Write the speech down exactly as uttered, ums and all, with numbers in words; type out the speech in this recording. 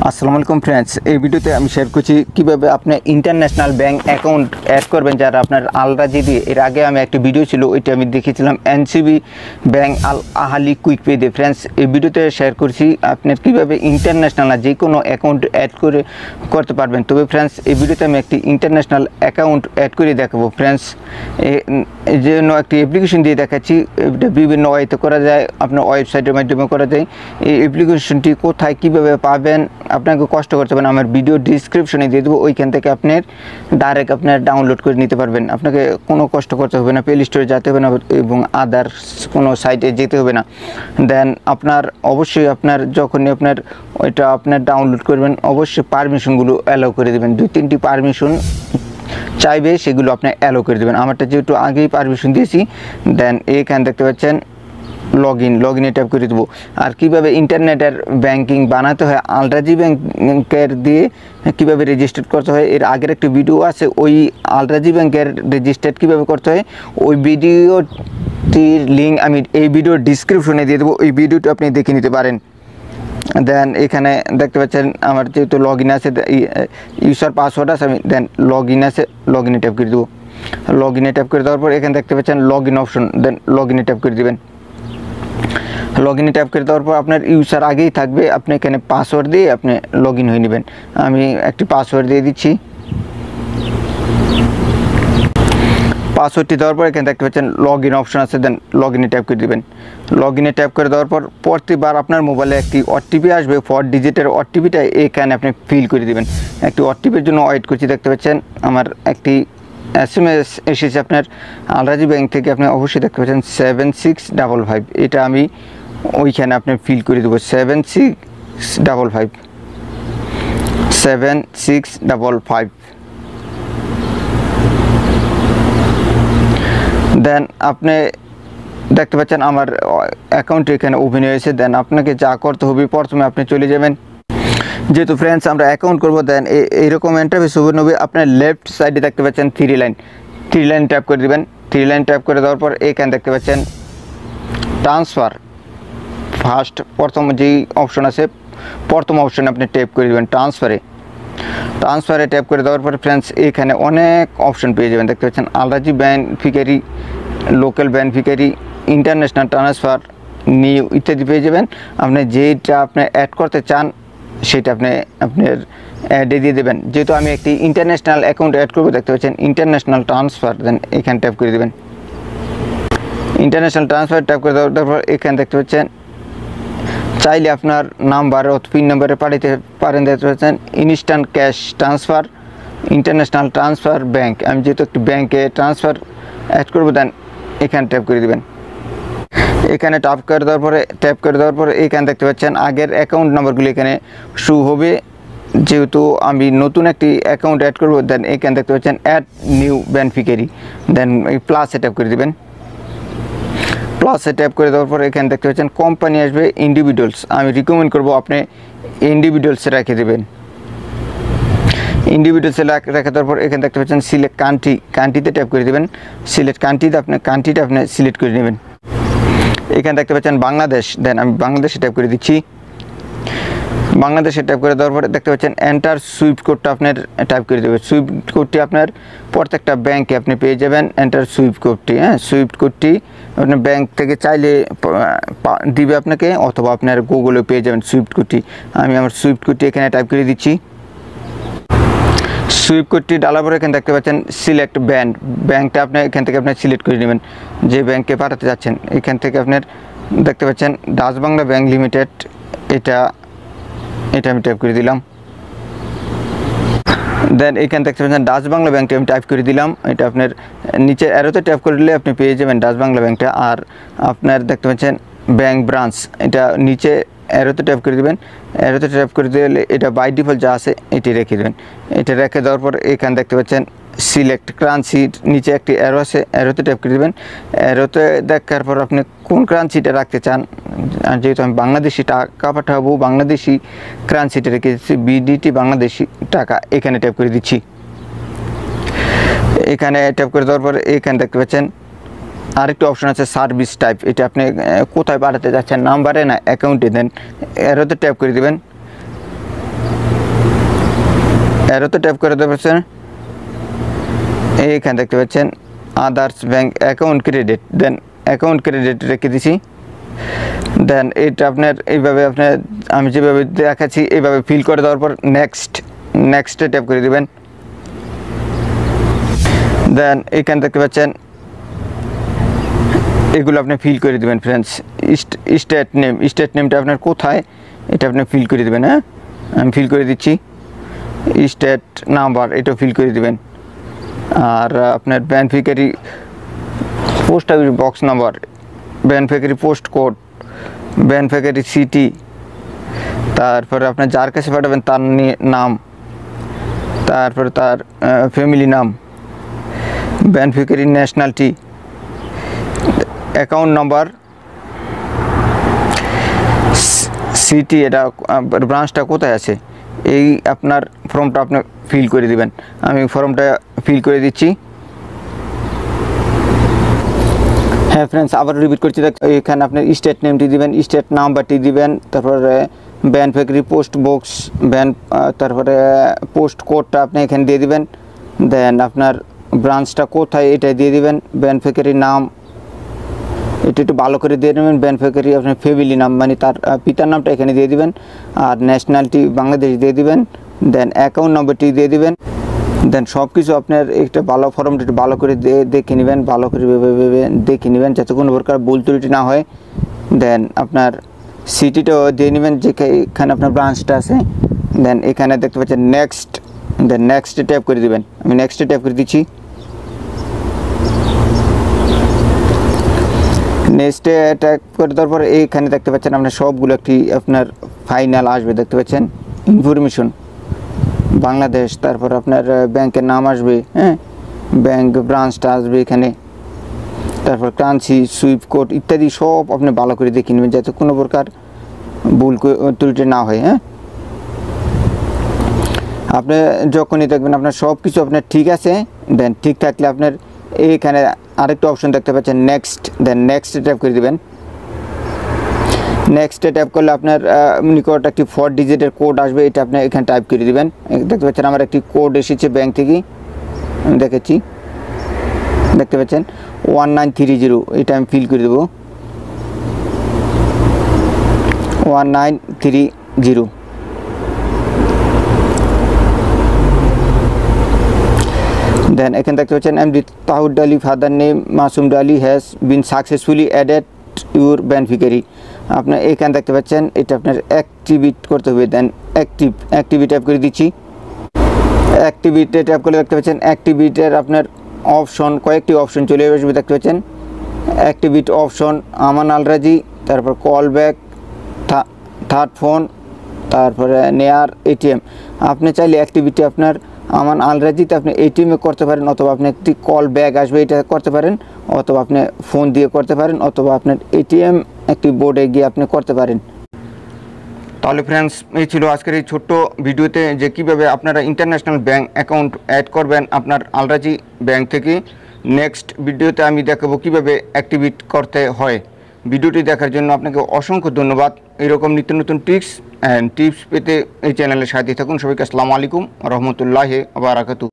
আসসালামু আলাইকুম ফ্রেন্ডস, এই ভিডিওতে আমি শেয়ার করছি কীভাবে আপনি ইন্টারন্যাশনাল ব্যাঙ্ক অ্যাকাউন্ট অ্যাড করবেন যারা আপনার আল রাজি দিয়ে। এর আগে আমি একটি ভিডিও ছিল, ওইটা আমি দেখিয়েছিলাম NCB bank Al Ahli Quick Pay দিয়ে। ফ্রেন্ডস, এই ভিডিওতে শেয়ার করছি আপনার কীভাবে ইন্টারন্যাশনাল না যে কোনো অ্যাকাউন্ট অ্যাড করে করতে পারবেন। তবে ফ্রেন্ডস, এই ভিডিওতে আমি একটি ইন্টারন্যাশনাল অ্যাকাউন্ট অ্যাড করে দেখাবো। ফ্রেন্ডস, এই জন্য একটি অ্যাপ্লিকেশন দিয়ে দেখাচ্ছি। এটা বিভিন্ন ওয়েতে করা যায়, আপনার ওয়েবসাইটের মাধ্যমে করা যায়। এই অ্যাপ্লিকেশনটি কোথায় কীভাবে পাবেন আপনাকে কষ্ট করতে হবে না, আমার ভিডিও ডিসক্রিপশনে দিয়ে দেবো, ওইখান থেকে আপনার ডাইরেক্ট আপনার ডাউনলোড করে নিতে পারবেন। আপনাকে কোনো কষ্ট করতে হবে না, প্লে স্টোরে যেতে হবে না এবং আদার্স কোনো সাইটে যেতে হবে না। দেন আপনার অবশ্যই আপনার যখনই আপনার ওইটা আপনার ডাউনলোড করবেন অবশ্যই পারমিশনগুলো অ্যালাউ করে দেবেন। দুই তিনটি পারমিশন চাইবে, সেগুলো আপনি অ্যালাউ করে দেবেন। আমারটা যেহেতু আগেই পারমিশন দিয়েছি, দেন এইখানে দেখতে পাচ্ছেন লগ ইন লগ ইনে ট্যাপ করে দেবো। আর কীভাবে ইন্টারনেটের ব্যাঙ্কিং বানাতে হয় আল রাজি ব্যাঙ্কের দিয়ে কীভাবে রেজিস্টার করতে হয়, এর আগের একটি ভিডিও আছে, ওই আল রাজি ব্যাঙ্কের রেজিস্টার কীভাবে করতে হয় ওই ভিডিওটির লিঙ্ক আমি এই ভিডিওর ডিসক্রিপশনে দিয়ে দেবো, ওই ভিডিওটি আপনি দেখে নিতে পারেন। দেন এখানে দেখতে পাচ্ছেন আমার যেহেতু লগ ইন আছে, ইউজার পাসওয়ার্ড আছে, আমি দেন লগ ইন আছে, লগ ইনে ট্যাপ করে দেবো। লগ ইনে ট্যাপ করে দেওয়ার পর এখানে দেখতে পাচ্ছেন লগ ইন অপশন, দেন লগ ইনে ট্যাপ করে দেবেন। লগ ইনে ট্যাপ করে দেওয়ার পর আপনার ইউজার আগেই থাকবে, আপনি এখানে পাসওয়ার্ড দিয়ে আপনি লগ ইন হয়ে নেবেন। আমি একটি পাসওয়ার্ড দিয়ে দিচ্ছি। পাসওয়ার্ডটি দেওয়ার পর এখানে দেখতে পাচ্ছেন লগ ইন অপশন আছে, দেন লগ ইনে ট্যাপ করে দেবেন। লগ ইনে ট্যাপ করে দেওয়ার পর প্রতিবার আপনার মোবাইলে একটি ওটিপি আসবে, ফোর ডিজিটের ওটিপিটা এখানে আপনি ফিল করে দেবেন। একটি ওটিপির জন্য ওয়েট করছি। দেখতে পাচ্ছেন আমার একটি এস এম এস এসেছে আপনার আল রাজি ব্যাঙ্ক থেকে, আপনি অবশ্যই দেখতে পাচ্ছেন সেভেন সিক্স ডাবল ফাইভ, এটা আমি ওইখানে আপনি ফিল করে দেবো। Seven six double five seven six double five then আপনি দেখতে পাচ্ছেন আমার অ্যাকাউন্ট এখানে ওপেন হয়েছে। দেন আপনাকে যা করতে হবে, প্রথমে আপনি চলে যাবেন, যেহেতু ফ্রেন্ডস আমরা অ্যাকাউন্ট করবো, দেন এইরকম ইন্টারফেস ওপেন হবে। আপনার লেফট সাইডে দেখতে পাচ্ছেন three line, three line tap করে দেবেন। থ্রি লাইন ট্যাপ করে দেওয়ার পর এখানে দেখতে পাচ্ছেন ট্রান্সফার, ফার্স্ট প্রথম যেই অপশন আছে প্রথম অপশনে আপনি ট্যাপ করে দেবেন ট্রান্সফারে। ট্রান্সফারে ট্যাপ করে দেওয়ার পর ফ্রেন্ডস এখানে অনেক অপশন পেয়ে যাবেন। দেখতে পাচ্ছেন Al Rajhi beneficiary, local beneficiary, international transfer, new ইত্যাদি পেয়ে যাবেন। আপনি যেটা আপনি অ্যাড করতে চান সেটা আপনি আপনার অ্যাডে দিয়ে দেবেন। যেহেতু আমি একটি ইন্টারন্যাশনাল অ্যাকাউন্ট অ্যাড করবো, দেখতে পাচ্ছেন ইন্টারন্যাশনাল ট্রান্সফার, দেন এখানে ট্যাপ করে দেবেন। ইন্টারন্যাশনাল ট্রান্সফার ট্যাপ করে দেওয়ার পর এখানে দেখতে পাচ্ছেন চাইলে আপনার নাম্বার ও পিন নাম্বারে পাঠাতে পারেন। দেখতে পাচ্ছেন instant cash transfer, international transfer bank, আমি যেহেতু একটি ব্যাঙ্কে ট্রান্সফার অ্যাড করবো, দেন এখানে ট্যাপ করে দেবেন। এখানে ট্যাপ করে দেওয়ার পরে ট্যাপ করে দেওয়ার পরে এখানে দেখতে পাচ্ছেন আগের অ্যাকাউন্ট নাম্বারগুলি এখানে শো হবে। যেহেতু আমি নতুন একটি অ্যাকাউন্ট অ্যাড করবো, দেন এখানে দেখতে পাচ্ছেন অ্যাড নিউ বেনিফিশিয়ারি, দেন এই প্লাসে ট্যাপ করে দেবেন। প্লাসে ট্যাপ করে দেওয়ার পর এখানে দেখতে পাচ্ছেন কোম্পানি আসবে ইন্ডিভিজুয়ালস, আমি রিকমেন্ড করবো আপনি ইন্ডিভিজুয়ালসে রেখে দেবেন। ইন্ডিভিজুয়ালসে রেখে দেওয়ার পর এখানে দেখতে পাচ্ছেন সিলেক্ট কান্ট্রি, কান্ট্রিতে ট্যাপ করে দেবেন। সিলেক্ট কান্ট্রিতে আপনি কান্ট্রিটা আপনি সিলেক্ট করে নেবেন। এখানে দেখতে পাচ্ছেন বাংলাদেশ, দেন আমি বাংলাদেশে ট্যাপ করে দিচ্ছি। বাংলাদেশে ট্যাপ করে দেওয়ার পরে দেখতে পাচ্ছেন এন্টার সুইফট কোডটা আপনার টাইপ করে দেবেন। সুইফট কোডটি আপনার প্রত্যেকটা ব্যাঙ্কে আপনি পেয়ে যাবেন এন্টার সুইফট কোডটি। হ্যাঁ, সুইফট কোডটি আপনার ব্যাঙ্ক থেকে চাইলে দিবে আপনাকে, অথবা আপনার গুগলে পেয়ে যাবেন সুইফট কোডটি। আমি আমার সুইফট কোডটি এখানে টাইপ করে দিচ্ছি। সুইফট কোডটি ডালার পরে এখানে দেখতে পাচ্ছেন সিলেক্ট ব্যাঙ্ক, ব্যাঙ্কটা আপনি এখান থেকে আপনার সিলেক্ট করে নেবেন যে ব্যাঙ্কে পাঠাতে যাচ্ছেন। এখান থেকে আপনার দেখতে পাচ্ছেন ডাচ বাংলা ব্যাংক লিমিটেড, এটা এটা আমি টাইপ করে দিলাম। দেন এখানে দেখতে পাচ্ছেন ডাচ বাংলা ব্যাংকটা আমি টাইপ করে দিলাম। এটা আপনার নিচে অ্যারোতে ট্যাপ করে দিলে আপনি পেয়ে যাবেন ডাচ বাংলা ব্যাংকটা। আর আপনার দেখতে পাচ্ছেন ব্যাংক ব্রাঞ্চ, এটা নিচে অ্যারোতে ট্যাপ করে দেবেন। অ্যারোতে ট্যাপ করে দিলে এটা বাই ডিফল্ট যা আছে এটি রেখে দেবেন। এটা রেখে দেওয়ার পর এখানে দেখতে পাচ্ছেন সিলেক্ট কারেন্সির নিচে একটি অ্যারো আছে, অ্যারোতে ট্যাপ করে দেবেন। অ্যারোতে দেখার পর আপনি কোন কারেন্সিটা রাখতে চান, আর যেহেতু আমি বাংলাদেশি টাকা পাঠাবো, বাংলাদেশি কারেন্সিটা রেখে দিচ্ছি, বিডিটি বাংলাদেশি টাকা, এখানে ট্যাপ করে দিচ্ছি। এখানে ট্যাপ করে দেওয়ার পর এখানে দেখতে পাচ্ছেন আরেকটি অপশন আছে সার্ভিস টাইপ, এটা আপনি কোথায় পাঠাতে যাচ্ছেন, নাম্বারে না অ্যাকাউন্টে, দেন এরোতে ট্যাপ করে দেবেন। অ্যারোতে ট্যাপ করে দিতে পারছেন, এইখানে দেখতে পাচ্ছেন others bank account credit, then account credit রেখে দিছি। দেন এটা আপনার এইভাবে আপনার আমি যেভাবে দেখাচ্ছি এইভাবে ফিল করে দেওয়ার পর নেক্সট নেক্সটে ট্যাপ করে দেবেন। দেন এখানে দেখতে পাচ্ছেন এগুলো আপনি ফিল করে দেবেন ফ্রেন্ডস। স্টেট নেম, স্টেট নেমটা আপনার কোথায় এটা আপনি ফিল করে দেবেন। হ্যাঁ, আমি ফিল করে দিচ্ছি। স্টেট নাম্বার এটাও ফিল করে দেবেন। আর আপনার beneficiary post office box number, beneficiary post code, beneficiary city, তারপরে আপনার যার কাছে পাঠাবেন তার নাম, তারপরে তার ফ্যামিলি নাম, beneficiary nationality, account number, city এটা ব্রাঞ্চটা কোথায় আছে, এই আপনার ফর্মটা আপনি ফিল করে দিবেন। আমি ফর্মটা ফিল করে দিচ্ছি। হ্যাঁ ফ্রেন্ডস, আবার রিপিট করছি। এখানে আপনার স্টেট নেমটি দিবেন, স্টেট নাম্বারটি দিবেন, তারপরে বেনিফিশিয়ারি পোস্ট বক্স ব্যান, তারপরে পোস্ট কোডটা আপনি এখানে দিয়ে দিবেন। দেন আপনার ব্রাঞ্চটা কোথায় এটা দিয়ে দিবেন, বেনিফিশিয়ারি নাম এটা একটু ভালো করে দিয়ে নেবেন, বেনিফিশিয়ারি আপনার ফ্যামিলি নাম মানে তার পিতার নামটা এখানে দিয়ে দিবেন, আর ন্যাশনালিটি বাংলাদেশ দিয়ে দিবেন। দেন অ্যাকাউন্ট নম্বরটি দিয়ে দিবেন। দেন সব কিছু আপনার একটা ভালো ফর্মটা একটু ভালো করে দেখে নেবেন, ভালো করে ভেবে দেখে নেবেন যাতে কোনো প্রকার ভুল ত্রুটি না হয়। দেন আপনার সিটিটাও দিয়ে নেবেন যেখানে আপনার ব্রাঞ্চটা আছে। দেন এখানে দেখতে পাচ্ছেন নেক্সট, দেন নেক্সটে ট্যাপ করে দেবেন। আমি নেক্সটে ট্যাপ করে দিচ্ছি। নেক্সটে ট্যাপ করে দেওয়ার পরে এইখানে দেখতে পাচ্ছেন আপনার সবগুলো একটি আপনার ফাইনাল আসবে, দেখতে পাচ্ছেন ইনফরমেশন বাংলাদেশ, তারপর আপনার ব্যাংকের নাম আসবে, হ্যাঁ ব্যাংক ব্রাঞ্চটা আসবে এখানে, তারপর কারেন্সি সুইফট কোড ইত্যাদি সব আপনি ভালো করে দেখে নেবেন যাতে কোনো প্রকার ভুল ত্রুটি না হয়। হ্যাঁ, আপনি যখনই দেখবেন আপনার সব কিছু আপনার ঠিক আছে, দেন ঠিক থাকলে আপনার এইখানে আরেকটা অপশন দেখতে পাচ্ছেন নেক্সট, দেন নেক্সটে ট্যাপ করে দেবেন। নেক্সটে ট্যাপ করলে আপনার নিকট একটি ফোর ডিজিটের কোড আসবে, এটা আপনি এখানে টাইপ করে দেবেন। দেখতে পাচ্ছেন আমার একটি কোড এসেছে ব্যাংক থেকে, আমি দেখেছি, দেখতে পাচ্ছেন ওয়ান নাইন থ্রি জিরো, এটা আমি ফিল করে দেবো one nine three zero. Then এখানে দেখতে পাচ্ছেন MD Tahud Ali father name Masum Ali has been successfully added your beneficiary. আপনার এখানে দেখতে পাচ্ছেন এটা আপনার অ্যাক্টিভেট করতে হবে। দেন অ্যাক্টিভ অ্যাক্টিভিটি ট্যাপ করে দিচ্ছি। অ্যাক্টিভিটি ট্যাপ করলে দেখতে পাচ্ছেন অ্যাক্টিভিটির আপনার অপশন কয়েকটি অপশন চলে আসবে, দেখতে পাচ্ছেন অ্যাক্টিভিটি অপশন, আমান আলরাজি, তারপর কল ব্যাক, থার্ড ফোন, তারপরে নেয়ার এটিএম। আপনি চাইলে অ্যাক্টিভিটি আপনার আমান আলরাজিতে আপনি এটিএমে করতে পারেন, অথবা আপনি একটি কল ব্যাক আসবে এটা করতে পারেন, অথবা আপনি ফোন দিয়ে করতে পারেন, অথবা আপনার এটিএম একটি বোর্ডে গিয়ে আপনি করতে পারেন। তাহলে ফ্রেন্ডস, এই ছিল আজকের এই ছোট্ট ভিডিওতে যে কীভাবে আপনারা ইন্টারন্যাশনাল ব্যাঙ্ক অ্যাকাউন্ট অ্যাড করবেন আপনার আলরাজি ব্যাংক থেকে। নেক্সট ভিডিওতে আমি দেখাবো কীভাবে অ্যাক্টিভেট করতে হয়। ভিডিওটি দেখার জন্য আপনাকে অসংখ্য ধন্যবাদ। এরকম নিত্য নতুন টিপস অ্যান্ড টিপস পেতে এই চ্যানেলের সাথে থাকুন। সবাইকে আসসালামু আলাইকুম রহমতুল্লাহি ওয়া বারাকাতুহু।